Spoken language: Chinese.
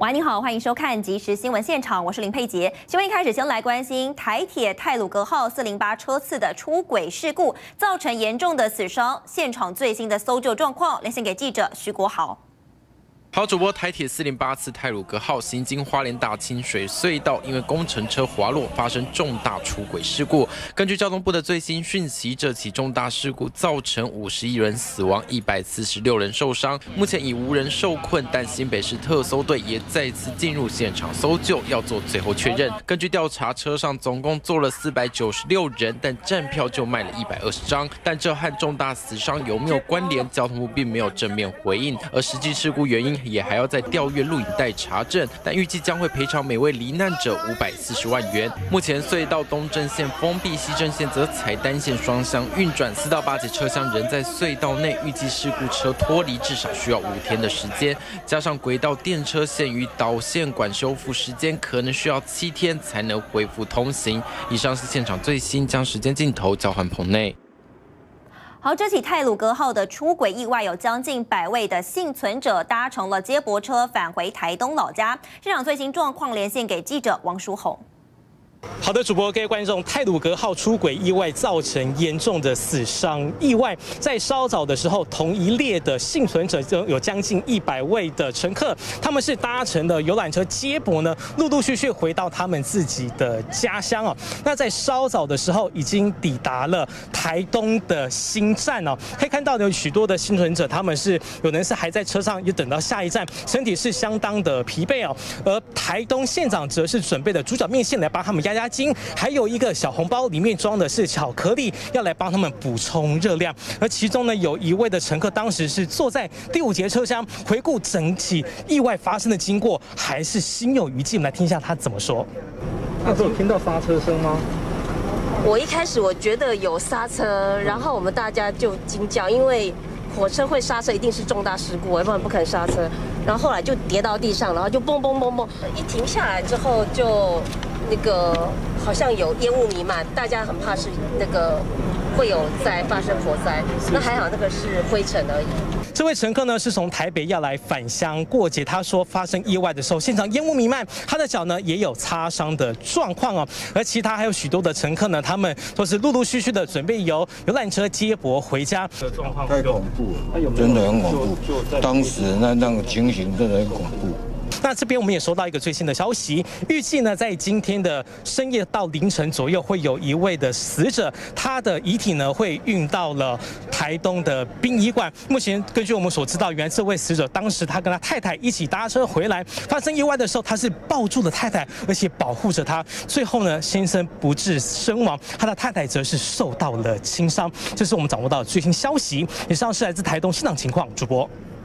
喂，你好，欢迎收看即时新闻现场，我是林佩杰。新闻一开始，先来关心台铁太鲁阁号408车次的出轨事故，造成严重的死伤，现场最新的搜救状况，连线给记者徐国豪。 好，主播台铁408次太鲁阁号行经花莲大清水隧道，因为工程车滑落发生重大出轨事故。根据交通部的最新讯息，这起重大事故造成51人死亡，146人受伤。目前已无人受困，但新北市特搜队也再次进入现场搜救，要做最后确认。根据调查，车上总共坐了496人，但站票就卖了120张。但这和重大死伤有没有关联？交通部并没有正面回应，而实际事故原因 也还要再调阅录影带查证，但预计将会赔偿每位罹难者540万元。目前隧道东正线封闭，西正线则采单线双向运转，4到8节车厢仍在隧道内。预计事故车脱离至少需要5天的时间，加上轨道电车线与导线管修复时间，可能需要7天才能恢复通行。以上是现场最新，将时间镜头交换棚内。 好，这起太鲁阁号的出轨意外，有将近100位的幸存者搭乘了接驳车返回台东老家。现场最新状况连线给记者王淑红。 好的，主播，各位观众，太鲁阁号出轨意外造成严重的死伤意外，在稍早的时候，同一列的幸存者就有将近100位的乘客，他们是搭乘的游览车接驳呢，陆陆续续回到他们自己的家乡哦。那在稍早的时候，已经抵达了台东的新站哦。可以看到有许多的幸存者，他们是有人是还在车上，也等到下一站，身体是相当的疲惫哦。而台东县长则是准备了猪脚面线来帮他们压惊，还有一个小红包，里面装的是巧克力，要来帮他们补充热量。而其中呢，有一位的乘客当时是坐在第5节车厢，回顾整起意外发生的经过，还是心有余悸。我们来听一下他怎么说。 那时候有听到刹车声吗？ 我一开始我觉得有刹车，然后我们大家就惊叫，因为火车会刹车一定是重大事故，要不然不可能刹车。然后后来就跌到地上，然后就嘣嘣嘣嘣，一停下来之后就那个好像有烟雾弥漫，大家很怕是那个会有在发生火灾。那还好那个是灰尘而已。 这位乘客呢是从台北要来返乡过节，他说发生意外的时候，现场烟雾弥漫，他的脚呢也有擦伤的状况哦。而其他还有许多的乘客呢，他们都是陆陆续续的准备由游览车接驳回家。 状况太恐怖了，真的很恐怖。当时那个情形真的很恐怖。 那这边我们也收到一个最新的消息，预计呢在今天的深夜到凌晨左右，会有一位的死者，他的遗体呢会运到了台东的殡仪馆。目前根据我们所知道，原来这位死者当时他跟他太太一起搭车回来，发生意外的时候，他是抱住了太太，而且保护着她。最后呢，先生不治身亡，他的太太则是受到了轻伤。这是我们掌握到的最新消息。以上是来自台东现场情况，主播。